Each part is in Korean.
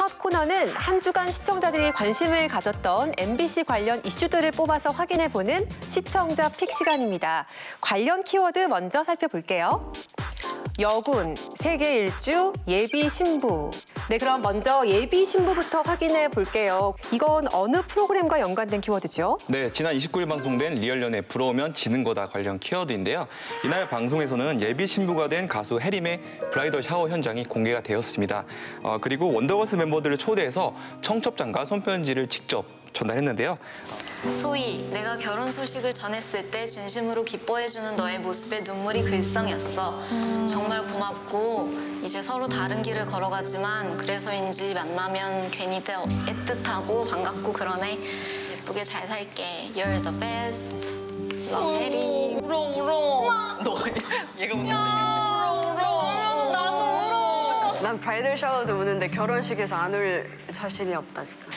첫 코너는 한 주간 시청자들이 관심을 가졌던 MBC 관련 이슈들을 뽑아서 확인해보는 시청자 픽 시간입니다. 관련 키워드 먼저 살펴볼게요. 여군, 세계 일주, 예비 신부. 네, 그럼 먼저 예비 신부부터 확인해 볼게요. 이건 어느 프로그램과 연관된 키워드죠? 네, 지난 29일 방송된 리얼연애 부러우면 지는 거다 관련 키워드인데요. 이날 방송에서는 예비 신부가 된 가수 해림의 브라이덜 샤워 현장이 공개가 되었습니다. 그리고 원더걸스 멤버들을 초대해서 청첩장과 손편지를 직접 전달했는데요. 소희, 내가 결혼 소식을 전했을 때 진심으로 기뻐해주는 너의 모습에 눈물이 글썽였어. 정말 고맙고 이제 서로 다른 길을 걸어가지만 그래서인지 만나면 괜히 애틋하고 반갑고 그러네. 예쁘게 잘 살게. You're the best. Love, 해리. 울어. 너 얘가 우는데. 울어. 나도 울어. 난 브라이덜 샤워도 우는데 결혼식에서 안 울 자신이 없다, 진짜.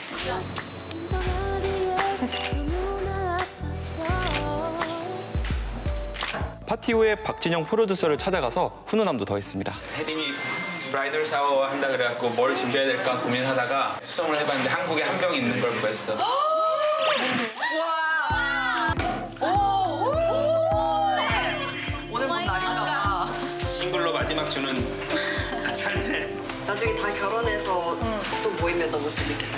파티 후에 박진영 프로듀서를 찾아가서 훈훈함도 더했습니다. 혜림이 브라이덜 샤워 한다 그래갖고 뭘 준비해야 될까 고민하다가 수정을 해봤는데 한국에 한 병 있는 걸 구했어. 오늘 본 날인가 봐. 싱글로 마지막 주는 잘해. 나중에 다 결혼해서 또 모이면 너무 재밌겠다.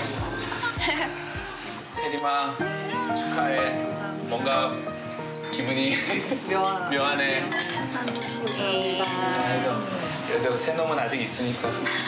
혜림아 축하해. 뭔가 기분이 묘하네. 그래도 새 놈은 아직 있으니까.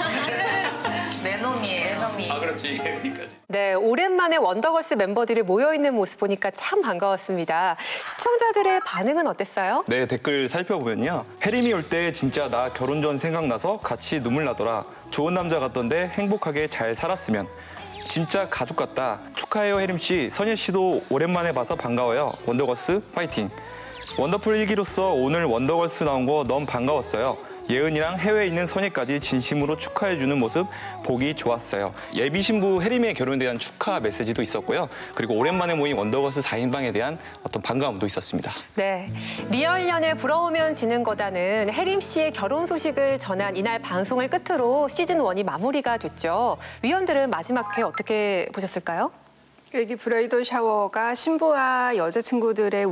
내 놈이에요. 아 그렇지. 여기까지. 네, 오랜만에 원더걸스 멤버들이 모여있는 모습 보니까 참 반가웠습니다. 시청자들의 반응은 어땠어요? 네, 댓글 살펴보면요. 혜림이 올 때 진짜 나 결혼 전 생각나서 같이 눈물 나더라. 좋은 남자 같던데 행복하게 잘 살았으면. 진짜 가족 같다. 축하해요, 혜림 씨. 선예 씨도 오랜만에 봐서 반가워요. 원더걸스 파이팅. 원더풀 1기로서 오늘 원더걸스 나온 거 너무 반가웠어요. 예은이랑 해외에 있는 선예까지 진심으로 축하해주는 모습 보기 좋았어요. 예비 신부 혜림의 결혼에 대한 축하 메시지도 있었고요. 그리고 오랜만에 모인 원더걸스 4인방에 대한 어떤 반가움도 있었습니다. 네, 리얼연애 부러우면 지는 거다는 혜림 씨의 결혼 소식을 전한 이날 방송을 끝으로 시즌 1이 마무리가 됐죠. 위원들은 마지막 회 어떻게 보셨을까요? 여기 브라이덜 샤워가 신부와 여자친구들의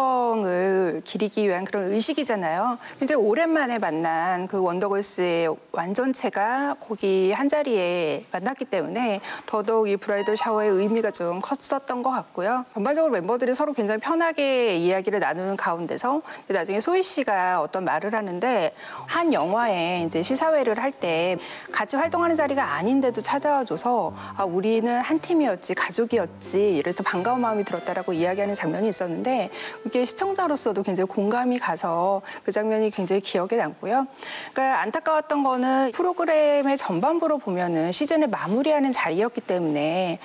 우정을 기리기 위한 그런 의식이잖아요. 이제 오랜만에 만난 그 원더걸스의 완전체가 거기 한자리에 만났기 때문에 더더욱 이 브라이덜 샤워의 의미가 좀 컸었던 것 같고요. 전반적으로 멤버들이 서로 굉장히 편하게 이야기를 나누는 가운데서 나중에 소희 씨가 어떤 말을 하는데 한 영화에 이제 시사회를 할 때 같이 활동하는 자리가 아닌데도 찾아와줘서 아, 우리는 한 팀이었지, 가족이었지. 이래서 반가운 마음이 들었다라고 이야기하는 장면이 있었는데 그게 시청자로서도 굉장히 공감이 가서 그 장면이 굉장히 기억에 남고요. 그러니까 안타까웠던 거는 프로그램의 전반부로 보면은 시즌을 마무리하는 자리였기 때문에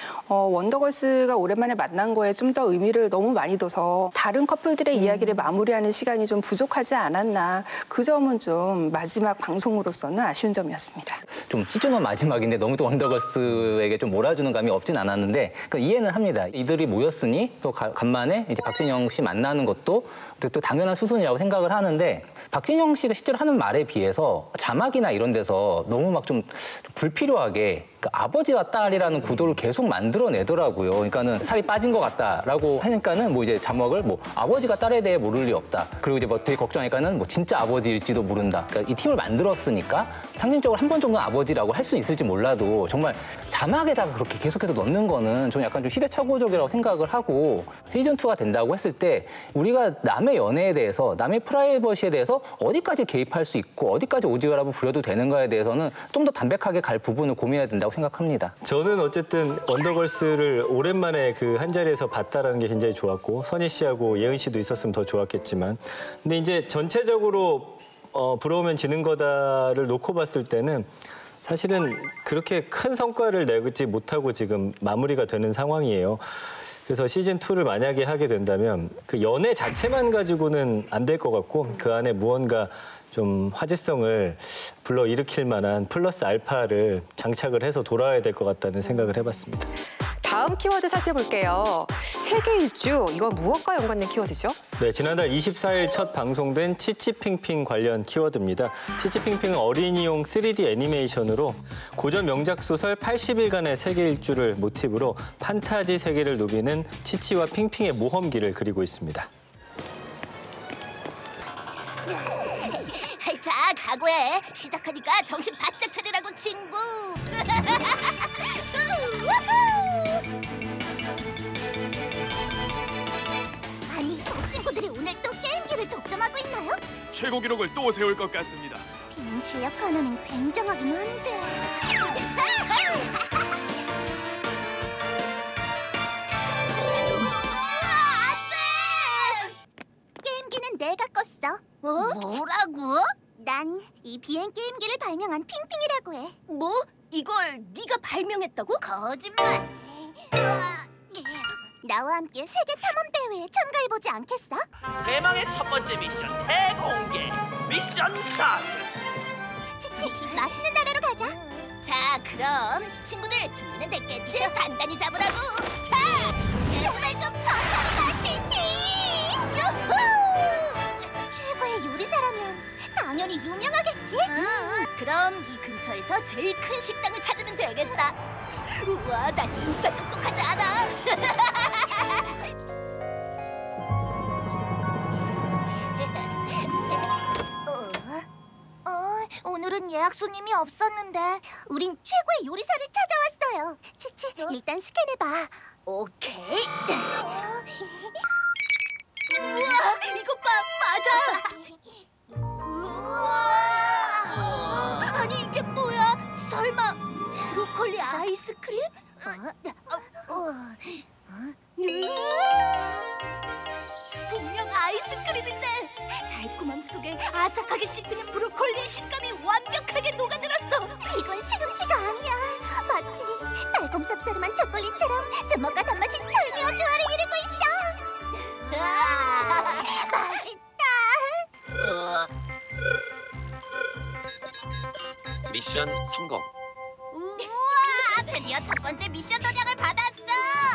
원더걸스가 오랜만에 만난 거에 좀 더 의미를 너무 많이 둬서 다른 커플들의 이야기를 마무리하는 시간이 좀 부족하지 않았나 그 점은 좀 마지막 방송으로서는 아쉬운 점이었습니다. 좀 시즌 1 마지막인데 너무 또 원더걸스에게 좀 몰아주는 감이 없진 않았는데 이해는 합니다. 이들이 모였으니 또 간만에 이제 박진영 씨 만나는 것도 또 당연한 수순이라고 생각을 하는데 박진영 씨가 실제로 하는 말에 비해서 자막이나 이런 데서 너무 막 좀 불필요하게 아버지와 딸이라는 구도를 계속 만들어내더라고요. 그러니까는 살이 빠진 것 같다라고 하니까는 뭐 이제 자막을 뭐 아버지가 딸에 대해 모를 리 없다. 그리고 이제 뭐 되게 걱정하니까는 뭐 진짜 아버지일지도 모른다. 그러니까 이 팀을 만들었으니까 상징적으로 한 번 정도는 아버지라고 할 수 있을지 몰라도 정말 자막에다가 그렇게 계속해서 넣는 거는 저는 약간 좀 시대착오적이라고 생각을 하고 시즌 2가 된다고 했을 때 우리가 남의 연애에 대해서 남의 프라이버시에 대해서 어디까지 개입할 수 있고 어디까지 오지랖을 부려도 되는가에 대해서는 좀 더 담백하게 갈 부분을 고민해야 된다고 생각합니다. 저는 어쨌든 원더걸스를 오랜만에 그 한자리에서 봤다라는 게 굉장히 좋았고 선희 씨하고 예은 씨도 있었으면 더 좋았겠지만 근데 이제 전체적으로 부러우면 지는 거다를 놓고 봤을 때는 사실은 그렇게 큰 성과를 내지 못하고 지금 마무리가 되는 상황이에요. 그래서 시즌2를 만약에 하게 된다면 그 연애 자체만 가지고는 안 될 것 같고 그 안에 무언가 좀 화제성을 불러일으킬 만한 플러스 알파를 장착을 해서 돌아와야 될 것 같다는 생각을 해봤습니다. 다음 키워드 살펴볼게요. 세계 일주, 이건 무엇과 연관된 키워드죠? 네, 지난달 24일 첫 방송된 치치핑핑 관련 키워드입니다. 치치핑핑은 어린이용 3D 애니메이션으로 고전 명작 소설 80일간의 세계 일주를 모티브로 판타지 세계를 누비는 치치와 핑핑의 모험기를 그리고 있습니다. 자, 각오해. 시작하니까 정신 바짝 차리라고, 친구. 아니, 저 친구들이 오늘 또 게임기를 독점하고 있나요? 최고 기록을 또 세울 것 같습니다. 비행 실력 하나는 굉장하긴 한데. 안돼! 게임기는 내가 껐어. 뭐라고? 난 이 비행 게임기를 발명한 핑핑이라고 해. 뭐? 이걸 네가 발명했다고? 거짓말. 나와 함께 세계 탐험 대회에 참가해보지 않겠어? 대망의 첫 번째 미션 대공개. 미션 스타트. 치치, 맛있는 나라로 가자. 자, 그럼 친구들 준비는 됐겠지? 단단히 잡으라고. 자, 정말 좀 천천히 가, 치치. 유후! 최고의 요리사라면 당연히 유명하겠지? 그럼 이 근처에서 제일 큰 식당을 찾으면 되겠다. 우와, 나 진짜 똑똑하지 않아? 오늘은 예약 손님이 없었는데 우린 최고의 요리사를 찾아왔어요. 치치, 일단 스캔해봐. 오케이. 우와, 이것 봐, 맞아. 우와. 아니, 이게 뭐야? 설마 브로콜리 아이스크림? 분명 아이스크림인데 달콤함 속에 아삭하게 씹히는 브로콜리의 식감이 완벽하게 녹아들었어. 이건 시금치가 아니야. 마치 달콤 쌉싸름한 초콜릿처럼 스모가 단맛이 절묘한 조화를 이루고 있어. 맛있다. 미션 성공. 우와, 드디어 첫 번째 미션 도장을 받았어.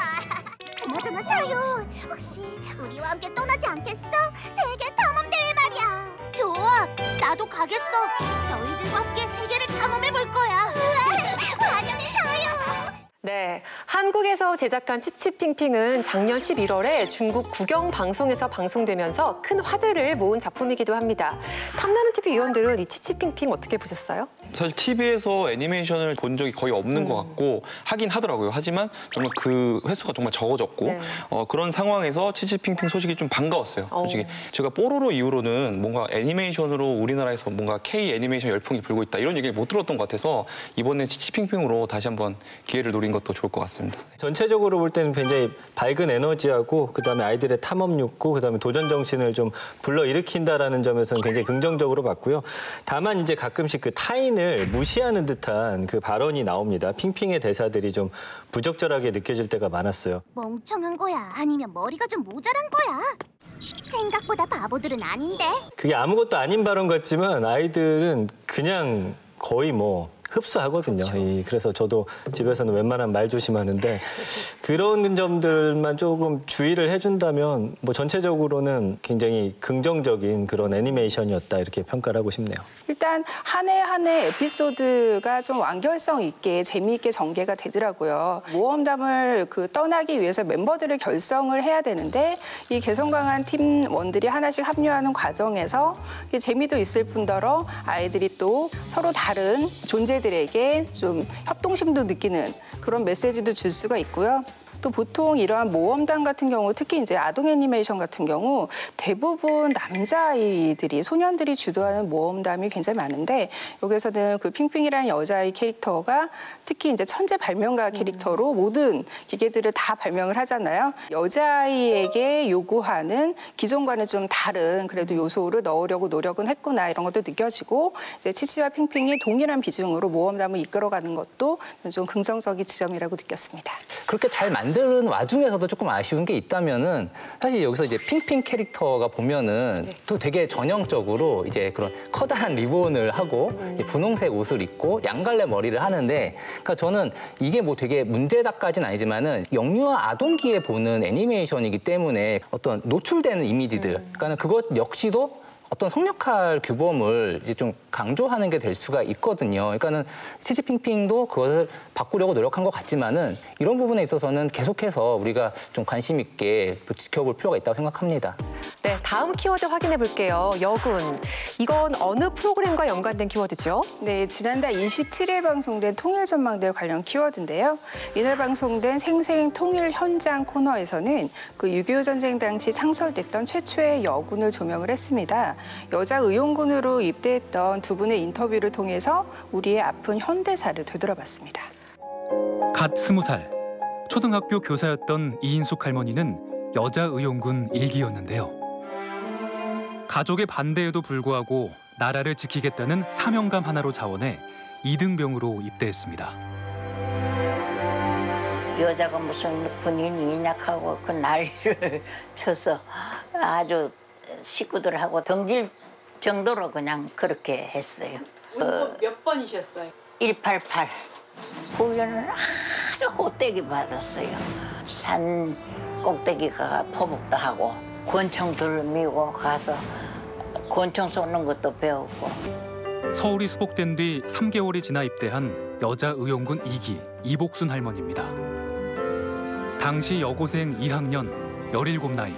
그나저나 사요, 혹시 우리와 함께 떠나지 않겠어? 세계 탐험 대회 말이야. 좋아, 나도 가겠어. 너희들과 함께 세계를 탐험해 볼 거야. 환영해, 사요. 네, 한국에서 제작한 치치핑핑은 작년 11월에 중국 국영방송에서 방송되면서 큰 화제를 모은 작품이기도 합니다. 탐나는 TV 위원들은 이 치치핑핑 어떻게 보셨어요? 사실 TV에서 애니메이션을 본 적이 거의 없는 것 같고 하긴 하더라고요. 하지만 정말 그 횟수가 정말 적어졌고 네. 그런 상황에서 치치핑핑 소식이 좀 반가웠어요. 솔직히 제가 뽀로로 이후로는 뭔가 애니메이션으로 우리나라에서 뭔가 K 애니메이션 열풍이 불고 있다 이런 얘기를 못 들었던 것 같아서 이번에 치치핑핑으로 다시 한번 기회를 노린 것도 좋을 것 같습니다. 전체적으로 볼 때는 굉장히 밝은 에너지하고 그다음에 아이들의 탐험 욕구, 그다음에 도전 정신을 좀 불러일으킨다라는 점에서는 굉장히 긍정적으로 봤고요. 다만 이제 가끔씩 그 타인을 무시하는 듯한 그 발언이 나옵니다. 핑핑의 대사들이 좀 부적절하게 느껴질 때가 많았어요. 멍청한 거야? 아니면 머리가 좀 모자란 거야? 생각보다 바보들은 아닌데. 그게 아무것도 아닌 발언 같지만 아이들은 그냥 거의 뭐 흡수하거든요. 그렇죠. 그래서 저도 집에서는 웬만하면 말 조심하는데 그런 점들만 조금 주의를 해준다면 뭐 전체적으로는 굉장히 긍정적인 그런 애니메이션이었다 이렇게 평가를 하고 싶네요. 일단 한 해 한 해 에피소드가 좀 완결성 있게 재미있게 전개가 되더라고요. 모험담을 떠나기 위해서 멤버들을 결성을 해야 되는데 이 개성 강한 팀원들이 하나씩 합류하는 과정에서 재미도 있을 뿐더러 아이들이 또 서로 다른 존재들에게 좀 협동심도 느끼는 그런 메시지도 줄 수가 있고요. 또 보통 이러한 모험담 같은 경우, 특히 이제 아동 애니메이션 같은 경우 대부분 남자아이들이, 소년들이 주도하는 모험담이 굉장히 많은데 여기서는 그 핑핑이라는 여자아이 캐릭터가 특히 이제 천재 발명가 캐릭터로 모든 기계들을 다 발명을 하잖아요. 여자아이에게 요구하는 기존과는 좀 다른 그래도 요소를 넣으려고 노력은 했구나 이런 것도 느껴지고 이제 치치와 핑핑이 동일한 비중으로 모험담을 이끌어가는 것도 좀 긍정적인 지점이라고 느꼈습니다. 그렇게 잘 만드는 와중에서도 조금 아쉬운 게 있다면은 사실 여기서 이제 핑핑 캐릭터가 보면은 또 되게 전형적으로 이제 그런 커다란 리본을 하고 분홍색 옷을 입고 양갈래 머리를 하는데, 그러니까 저는 이게 뭐 되게 문제다까지는 아니지만은 영유아 아동기에 보는 애니메이션이기 때문에 어떤 노출되는 이미지들, 그러니까 그것 역시도 어떤 성역할 규범을 이제 좀 강조하는 게 될 수가 있거든요. 그러니까는 치치핑핑도 그것을 바꾸려고 노력한 것 같지만은 이런 부분에 있어서는 계속해서 우리가 좀 관심 있게 지켜볼 필요가 있다고 생각합니다. 네, 다음 키워드 확인해 볼게요. 여군. 이건 어느 프로그램과 연관된 키워드죠? 네, 지난달 27일 방송된 통일전망대 관련 키워드인데요. 이날 방송된 생생 통일 현장 코너에서는 그 6.25 전쟁 당시 창설됐던 최초의 여군을 조명을 했습니다. 여자 의용군으로 입대했던 두 분의 인터뷰를 통해서 우리의 아픈 현대사를 되돌아봤습니다. 갓 20살, 초등학교 교사였던 이인숙 할머니는 여자 의용군 1기였는데요. 가족의 반대에도 불구하고 나라를 지키겠다는 사명감 하나로 자원해 2등병으로 입대했습니다. 여자가 무슨 군인이냐 하고 그 난리를 쳐서 아주 식구들하고 덩질 정도로 그냥 그렇게 했어요. 몇 번이셨어요? 188. 훈련을 아주 호되게 받았어요. 산 꼭대기 가 포복도 하고 권총들 밀고 가서 권총 쏘는 것도 배우고. 서울이 수복된 뒤 3개월이 지나 입대한 여자 의용군 2기 이복순 할머니입니다. 당시 여고생 2학년 17 나이.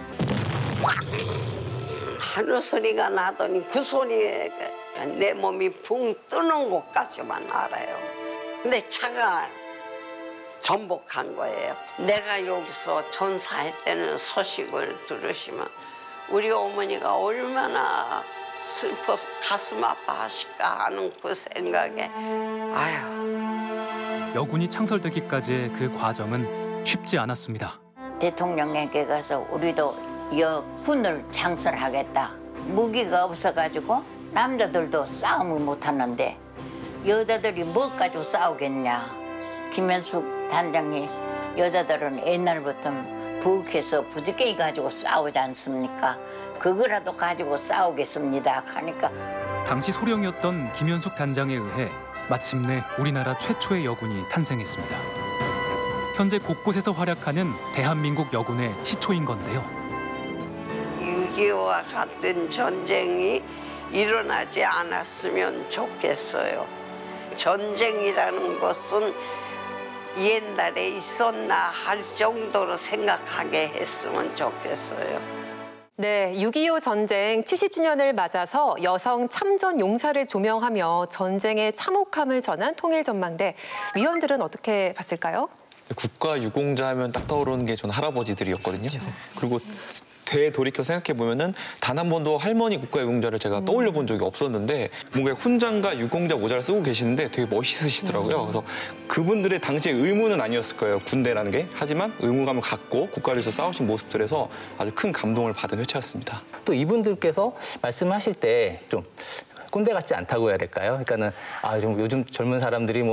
하는 소리가 나더니 그 소리에 내 몸이 붕 뜨는 것까지만 알아요. 근데 차가 전복한 거예요. 내가 여기서 전사했다는 소식을 들으시면 우리 어머니가 얼마나 슬퍼서 가슴 아파하실까 하는 그 생각에 아유. 여군이 창설되기까지의 그 과정은 쉽지 않았습니다. 대통령에게 가서 우리도 여군을 창설하겠다. 무기가 없어가지고 남자들도 싸움을 못하는데 여자들이 뭐 가지고 싸우겠냐. 김현숙 단장이 여자들은 옛날부터 부엌에서 부지깽이 가지고 싸우지 않습니까? 그거라도 가지고 싸우겠습니다 하니까. 당시 소령이었던 김현숙 단장에 의해 마침내 우리나라 최초의 여군이 탄생했습니다. 현재 곳곳에서 활약하는 대한민국 여군의 시초인 건데요. 6.25와 같은 전쟁이 일어나지 않았으면 좋겠어요. 전쟁이라는 것은 옛날에 있었나 할 정도로 생각하게 했으면 좋겠어요. 네, 6.25 전쟁 70주년을 맞아서 여성 참전 용사를 조명하며 전쟁의 참혹함을 전한 통일전망대. 위원들은 어떻게 봤을까요? 국가 유공자 하면 딱 떠오르는 게 저는 할아버지들이었거든요. 그리고 되돌이켜 생각해 보면은 단 한 번도 할머니 국가 유공자를 제가 떠올려 본 적이 없었는데 뭔가 훈장과 유공자 모자를 쓰고 계시는데 되게 멋있으시더라고요. 그래서 그분들의 당시의 의무는 아니었을 거예요, 군대라는 게. 하지만 의무감을 갖고 국가를 위해서 싸우신 모습들에서 아주 큰 감동을 받은 회차였습니다. 또 이분들께서 말씀하실 때 좀 꼰대 같지 않다고 해야 될까요? 그러니까는 좀 요즘 젊은 사람들이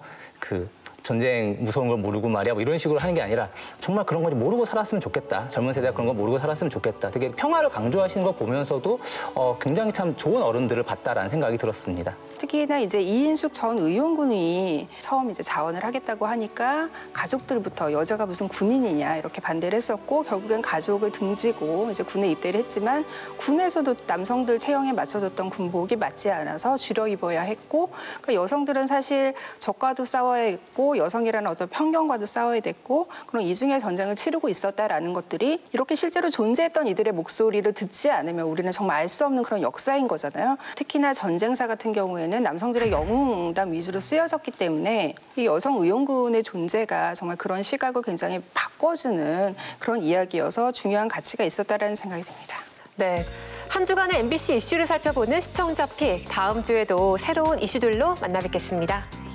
전쟁 무서운 걸 모르고 말이야 뭐 이런 식으로 하는 게 아니라 정말 그런 걸 모르고 살았으면 좋겠다. 젊은 세대가 그런 걸 모르고 살았으면 좋겠다. 되게 평화를 강조하시는 걸 보면서도 굉장히 참 좋은 어른들을 봤다라는 생각이 들었습니다. 특히나 이제 이인숙 전 의용군이 처음 이제 자원을 하겠다고 하니까 가족들부터 여자가 무슨 군인이냐 이렇게 반대를 했었고 결국엔 가족을 등지고 이제 군에 입대를 했지만 군에서도 남성들 체형에 맞춰졌던 군복이 맞지 않아서 줄여 입어야 했고 그러니까 여성들은 사실 적과도 싸워야 했고 여성이라는 어떤 편견과도 싸워야 됐고 그런 이중의 전쟁을 치르고 있었다라는 것들이 이렇게 실제로 존재했던 이들의 목소리를 듣지 않으면 우리는 정말 알 수 없는 그런 역사인 거잖아요. 특히나 전쟁사 같은 경우에는 남성들의 영웅담 위주로 쓰여졌기 때문에 이 여성 의용군의 존재가 정말 그런 시각을 굉장히 바꿔주는 그런 이야기여서 중요한 가치가 있었다라는 생각이 듭니다. 네. 한 주간의 MBC 이슈를 살펴보는 시청자 픽. 다음 주에도 새로운 이슈들로 만나 뵙겠습니다.